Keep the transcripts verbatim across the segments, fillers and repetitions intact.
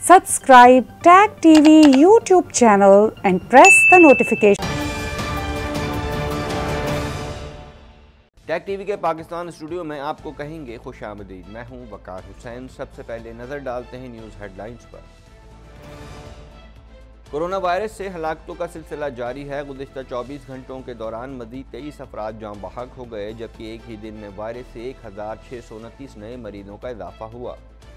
Subscribe Tag T V YouTube channel and press the notification. Tag TV के Pakistan studio में आपको कहेंगे खुश आमदीद। मैं हूं वकार हुसैन। सबसे पहले नज़र डालते हैं न्यूज़ हेडलाइंस पर। कोरोना वायरस से हलाकतों का सिलसिला जारी है। गुज़िश्ता चौबीस घंटों के दौरान मज़ीद तेईस अफराद जाँ बहक हो गए, जबकि एक ही दिन में वायरस से एक हज़ार छः सौ उनतीस नए मरीजों का इजाफा हुआ।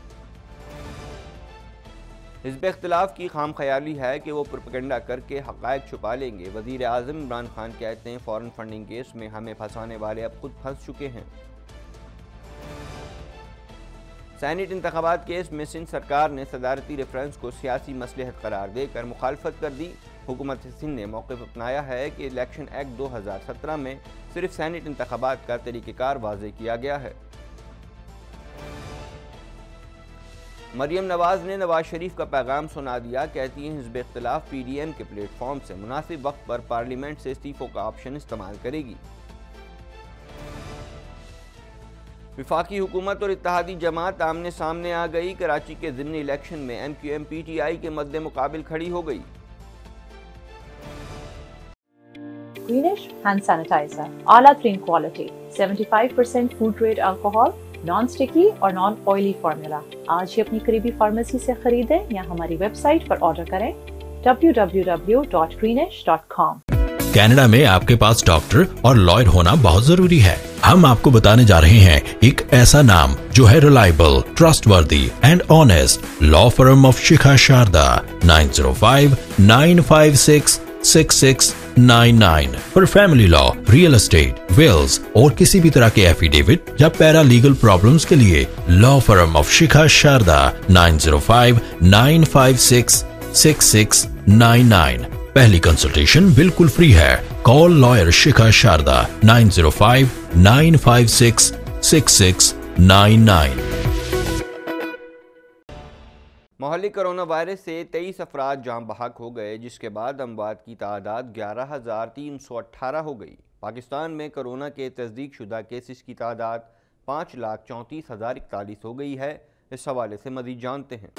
हिज़्ब इख्तिलाफ की खाम ख्याली है कि वो प्रोपेगेंडा करके हक़ाइक़ छुपा लेंगे। वज़ीर आज़म इमरान खान कहते हैं फॉरेन फंडिंग केस में हमें फंसाने वाले अब खुद फंस चुके हैं। सैनेट इंतखाबात केस में सिंध सरकार ने सदारती रेफरेंस को सियासी मसलहत करार देकर मुखालफत कर दी। हुकूमत सिंध ने मौक़िफ़ अपनाया है कि इलेक्शन एक्ट दो हज़ार सत्रह में सिर्फ सैनेट इंतखाबात का तरीक़ेकार वाज़े किया गया है। मरियम नवाज ने नवाज शरीफ का पैगाम सुना दिया। कहती हैं हिज़्ब इख्तिलाफ पी डी एम के प्लेटफॉर्म से मुनासिब वक्त पर पार्लियामेंट से इस्तीफ़ों का ऑप्शन इस्तेमाल करेगी। विफाकी हुकूमत और इत्तेहादी जमात आमने सामने आ गई। कराची के ज़िमनी इलेक्शन में M Q M P T I के मद्दे मुकाबिल खड़ी हो गई। Greenish hand sanitizer, आला तरीन quality, seventy-five percent food grade alcohol, non sticky और नॉन ऑयली फार्मूला। आज ही अपनी करीबी फार्मेसी से खरीदें या हमारी वेबसाइट पर ऑर्डर करें W W W dot greenish dot com. Canada में आपके पास डॉक्टर और लॉयर होना बहुत जरूरी है। हम आपको बताने जा रहे हैं एक ऐसा नाम जो है reliable, trustworthy and honest. Law firm of Shikha Sharda nine zero five nine five six six six nine nine पर family law, real estate, wills और किसी भी तरह के एफिडेविट या पैरा लीगल प्रॉब्लम्स के लिए law firm of Shikha Sharda nine zero five nine five six six six nine nine. पहली कंसल्टेशन बिल्कुल फ्री है। Call lawyer Shikha Sharda nine zero five nine five six six six nine nine. मोहल्ली corona virus से तेईस अफराद जाँ बहक हो गए, जिसके बाद अमवात की तादाद ग्यारह हज़ार तीन सौ अट्ठारह हो गई। पाकिस्तान में कोरोना के तस्दीक शुदा केसेस की तादाद पाँच लाख चौंतीस हज़ार इकतालीस हो गई है। इस हवाले से मज़ीद जानते हैं।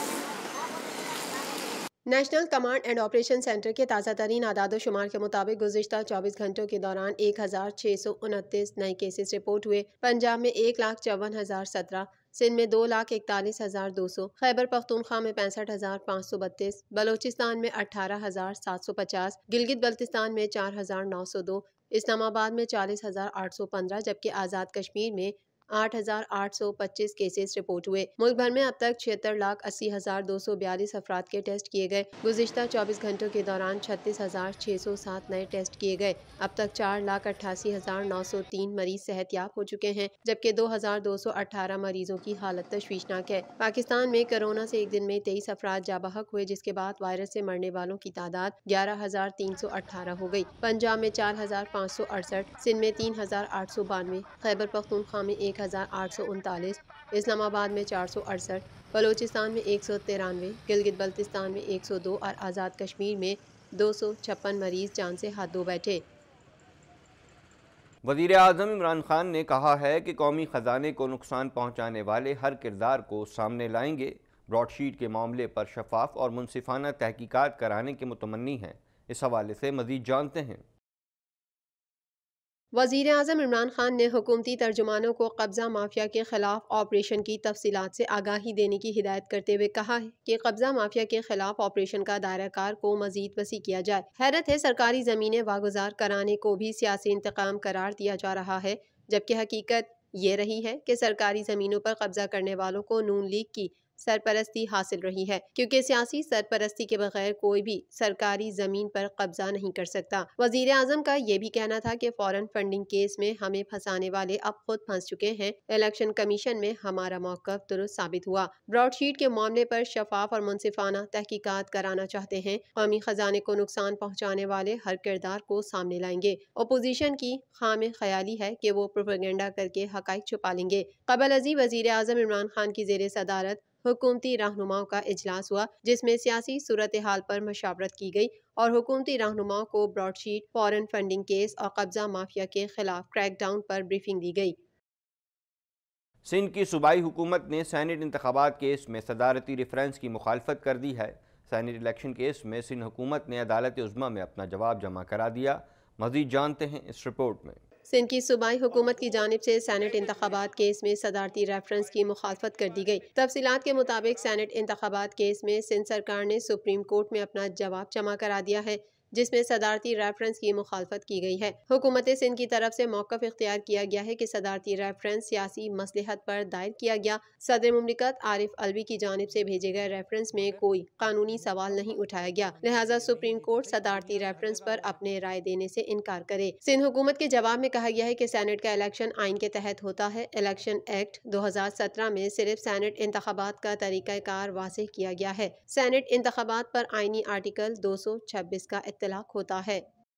National Command and Operation Centre के ताज़ा तरीन आदाद शुमार के मुताबिक गुज़िश्ता चौबीस घंटों के दौरान एक हज़ार छः सौ उनतीस नए केसेस रिपोर्ट हुए। पंजाब में एक लाख चौवन हज़ार सत्रह, सिंध में दो लाख इकतालीस हज़ार दो सौ, खैबर पख्तूनख्वा में पैंसठ हज़ार पाँच सौ बत्तीस, बलोचिस्तान में अठारह हज़ार सात सौ पचास, गिलगित बल्तिस्तान में चार हज़ार नौ सौ दो, इस्लामाबाद में चालीस हज़ार आठ सौ पंद्रह, जबकि आज़ाद कश्मीर में आठ हज़ार आठ सौ पच्चीस केसेस रिपोर्ट हुए। मुल्क भर में अब तक छिहत्तर लाख अस्सी हज़ार दो सौ बयालीस अफराद के टेस्ट किए गए। गुज़िश्ता चौबीस घंटों के दौरान छत्तीस हज़ार छः सौ सात नए टेस्ट किए गए। अब तक चार लाख अट्ठासी हज़ार नौ सौ तीन मरीज सेहतयाब हो चुके हैं, जबकि दो हज़ार दो सौ अठारह मरीजों की हालत तशवीशनाक है। पाकिस्तान में कोरोना से एक दिन में तेईस अफराद जाबहक हुए, जिसके बाद वायरस से मरने वालों की तादाद ग्यारह हज़ार तीन सौ अठारह हो गई। पंजाब में चार हज़ार पाँच सौ अड़सठ, सिंध में तीन हज़ार आठ सौ बानवे, खैबर पख्तूनख्वा में एक हज़ार आठ सौ उनतालीस, इस्लामाबाद में चार सौ अड़सठ, बलोचिस्तान में एक सौ तिरानवे, गिलगित बल्तिस्तान में एक सौ दो और आज़ाद कश्मीर में दो सौ छप्पन मरीज जान से हाथ धो बैठे। वज़ीर आज़म इमरान खान ने कहा है कि कौमी ख़जाने को नुकसान पहुँचाने वाले हर किरदार को सामने लाएंगे। ब्रॉडशीट के मामले पर शफाफ और मुनसिफाना तहकीकात कराने के मुतमन्नी हैं। इस हवाले से मज़ीद जानते हैं। वज़ीर आज़म इमरान खान ने हुकूमती तर्जुमानों को कब्ज़ा माफिया के खिलाफ ऑपरेशन की तफसीलात से आगाही देने की हिदायत करते हुए कहा है कि कब्ज़ा माफिया के खिलाफ ऑपरेशन का दायरा कार को मज़ीद वसी किया जाए। हैरत है, सरकारी ज़मीनें वागुजार कराने को भी सियासी इंतकाम करार दिया जा रहा है, जबकि हकीकत ये रही है कि सरकारी ज़मीनों पर कब्ज़ा करने वालों को नून लीग की सरपरस्ती हासिल रही है, क्योंकि सियासी सरपरस्ती के बगैर कोई भी सरकारी जमीन पर कब्जा नहीं कर सकता। वजीर आजम का ये भी कहना था कि फॉरेन फंडिंग केस में हमें फंसाने वाले अब खुद फंस चुके हैं। इलेक्शन कमीशन में हमारा मौक़िफ़ दुरुस्त साबित हुआ। ब्रॉडशीट के मामले पर शफाफ और मुनसिफाना तहकीकात कराना चाहते हैं। कौमी खजाने को नुकसान पहुँचाने वाले हर किरदार को सामने लाएंगे। अपोजिशन की खाम ख्याली है कि वो प्रोपेगेंडा करके हक़ाइक़ छुपा लेंगे। क़बल अज़ी वज़ीर आज़म इमरान खान की ज़ेर सदारत हुकूमती रहनुमाओं का इजलास हुआ, जिसमें सियासी सूरत हाल पर मशावरत की गई और हुकूमती रहनुमाओं को ब्रॉडशीट, फॉरेन फंडिंग केस और कब्जा माफिया के खिलाफ क्रैकडाउन पर ब्रीफिंग दी गई। سندھ کی صوبائی حکومت نے سینٹ انتخابات کیس میں صدارتی ریفرنس کی مخالفت کر دی ہے۔ سینٹ الیکشن کیس میں سندھ حکومت نے عدالت عظمیٰ میں اپنا جواب جمع کرا دیا۔ مزید جانتے ہیں اس رپورٹ میں۔ سندھ کی صوبائی حکومت کی جانب سے سینٹ انتخابات کیس میں صدارتی ریفرنس کی مخالفت کر دی گئی۔ تفصیلات کے مطابق سینٹ انتخابات کیس میں سندھ سرکار نے سپریم کورٹ میں اپنا جواب جمع کرا دیا ہے، جس میں صدارتی ریفرنس کی مخالفت کی گئی ہے۔ حکومت سندھ کی طرف سے موقف اختیار کیا گیا ہے کہ صدارتی ریفرنس سیاسی مصلحت پر دائر کیا گیا۔ صدر مملکت عارف الوی کی جانب سے بھیجے گئے ریفرنس میں کوئی قانونی سوال نہیں اٹھایا گیا، لہٰذا سپریم کورٹ صدارتی ریفرنس پر اپنے رائے دینے سے انکار کرے۔ سندھ حکومت کے جواب میں کہا گیا ہے کہ سینٹ کا الیکشن آئین کے تحت ہوتا ہے۔ الیکشن ایکٹ دو ہزار سترہ میں صرف سینٹ انتخابات کا طریقہ کار واضح کیا گیا ہے۔ سینٹ انتخابات پر آئینی آرٹیکل دو سو چھبیس کا اطلاق ہوتا ہے۔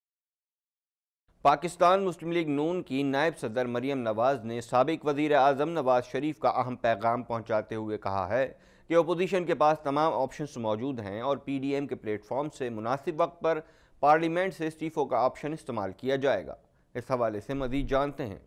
پاکستان مسلم لیگ نون کی نائب صدر مریم نواز نے سابق وزیر اعظم نواز شریف کا اہم پیغام پہنچاتے ہوئے کہا ہے کہ اپوزیشن کے پاس تمام آپشنز موجود ہیں اور پی ڈی ایم کے پلیٹ فارم سے مناسب وقت پر پارلیمنٹ سے استعفوں کا آپشن استعمال کیا جائے گا۔ اس حوالے سے مزید جانتے ہیں۔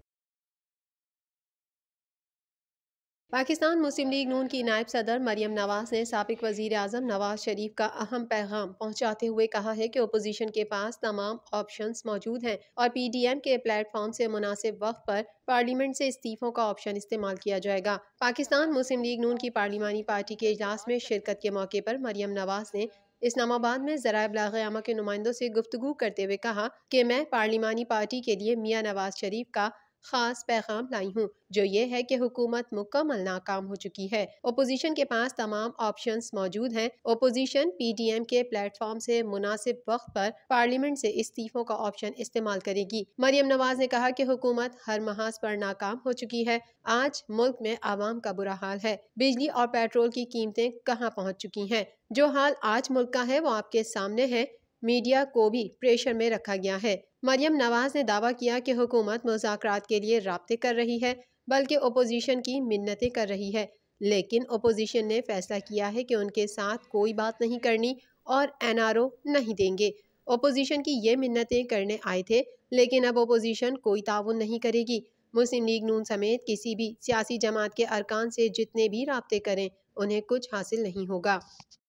پاکستان مسلم لیگ نون کی نائب صدر مریم نواز نے سابق وزیر اعظم نواز شریف کا اہم پیغام پہنچاتے ہوئے کہا ہے کہ اپوزیشن کے پاس تمام آپشنز موجود ہیں اور پی ڈی ایم کے پلیٹ فارم سے مناسب وقت پر پارلیمنٹ سے استعفوں کا آپشن استعمال کیا جائے گا۔ پاکستان مسلم لیگ نون کی پارلیمانی پارٹی کے اجلاس میں شرکت کے موقع پر مریم نواز نے اسلام آباد میں ذرائع ابلاغ عامہ کے نمائندوں سے گفتگو کرتے ہوئے کہا کہ میں پارلیمانی پارٹی کے لیے میاں نواز شریف کا خاص پیغام لائی ہوں، جو یہ ہے کہ حکومت مکمل ناکام ہو چکی ہے۔ اپوزیشن کے پاس تمام آپشنز موجود ہیں۔ اپوزیشن پی ڈی ایم کے پلیٹ فارم سے مناسب وقت پر پارلیمنٹ سے استعفوں کا آپشن استعمال کرے گی۔ مریم نواز نے کہا کہ حکومت ہر محاذ پر ناکام ہو چکی ہے۔ آج ملک میں عوام کا برا حال ہے۔ بجلی اور پیٹرول کی قیمتیں کہاں پہنچ چکی ہیں۔ جو حال آج ملک کا ہے وہ آپ کے سامنے ہے۔ میڈیا کو بھی پریشر میں رکھا گیا ہے۔ مریم نواز نے دعویٰ کیا کہ حکومت مذاکرات کے لیے رابطے کر رہی ہے، بلکہ اپوزیشن کی منتیں کر رہی ہے، لیکن اپوزیشن نے فیصلہ کیا ہے کہ ان کے ساتھ کوئی بات نہیں کرنی اور این آر او نہیں دیں گے۔ اپوزیشن کی یہ منتیں کرنے آئے تھے، لیکن اب اپوزیشن کوئی تعاون نہیں کرے گی۔ مسلم لیگ نون سمیت کسی بھی سیاسی جماعت کے ارکان سے جتنے بھی رابطے کریں، انہیں کچھ حاصل نہیں ہوگا۔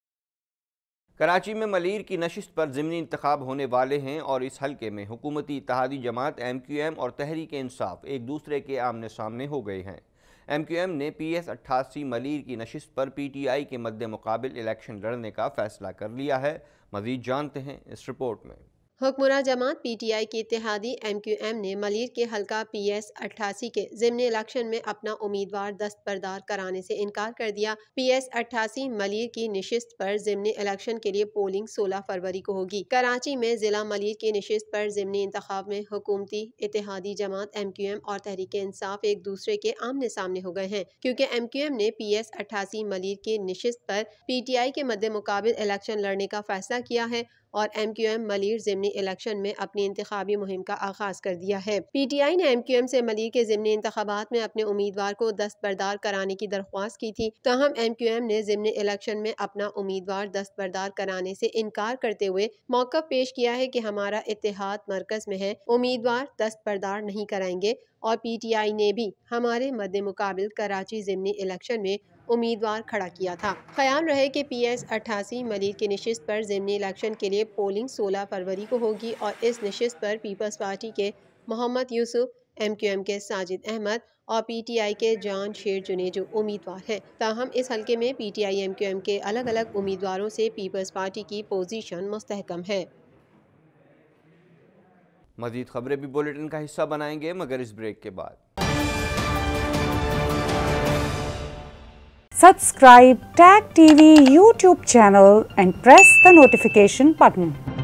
کراچی میں ملیر کی نشست پر ضمنی انتخاب ہونے والے ہیں اور اس حلقے میں حکومتی اتحادی جماعت ایم کیو ایم اور تحریک انصاف ایک دوسرے کے آمنے سامنے ہو گئے ہیں۔ ایم کیو ایم نے پی ایس اٹھاسی ملیر کی نشست پر پی ٹی آئی کے مد مقابل الیکشن لڑنے کا فیصلہ کر لیا ہے۔ مزید جانتے ہیں اس رپورٹ میں۔ حکمراں جماعت پی ٹی آئی کی اتحادی ایم کیو ایم نے ملیر کے حلقہ پی ایس اٹھاسی کے ضمنی الیکشن میں اپنا امیدوار دستبردار کرانے سے انکار کر دیا۔ پی ایس اٹھاسی ملیر کی نشست پر ضمنی الیکشن کے لیے پولنگ سولہ فروری کو ہوگی۔ کراچی میں ضلع ملیر کی نشست پر ضمنی انتخاب میں حکومتی اتحادی جماعت ایم کیو ایم اور تحریک انصاف ایک دوسرے کے آمنے سامنے ہو گئے ہیں، کیونکہ ایم کیو ایم نے پی ایس اٹھاسی ملیر کی نشست پر پی ٹی آئی کے مد مقابل الیکشن لڑنے کا فیصلہ کیا ہے اور ایم کیو ایم ملیر ضمنی الیکشن میں اپنی انتخابی مہم کا آغاز کر دیا ہے۔ پی ٹی آئی نے ایم کیو ایم سے ملیر کے ضمنی انتخابات میں اپنے امیدوار کو دستبردار کرانے کی درخواست کی تھی، تاہم ایم کیو ایم نے ضمنی الیکشن میں اپنا امیدوار دستبردار کرانے سے انکار کرتے ہوئے موقف پیش کیا ہے کہ ہمارا اتحاد مرکز میں ہے، امیدوار دستبردار نہیں کرائیں گے، اور پی ٹی آئی نے بھی ہمارے مد مقابل کراچی ضمنی الیکشن میں امیدوار کھڑا کیا تھا۔ خیال رہے کہ پی ایس اٹھاسی ملیر کی نشست پر ضمنی الیکشن کے لیے پولنگ سولہ فروری کو ہوگی اور اس نشست پر پیپلز پارٹی کے محمد یوسف، ایم کیو ایم کے ساجد احمد اور پی ٹی آئی کے جان شیر جنیجو امیدوار ہیں۔ تاہم اس حلقے میں P T I M Q M کے الگ الگ امیدواروں سے پیپلز پارٹی کی پوزیشن مستحکم ہے۔ مزید خبریں بھی بلیٹن کا حصہ بنائیں گے، مگر اس بریک کے بعد۔ Subscribe Tag T V YouTube channel and press the notification button.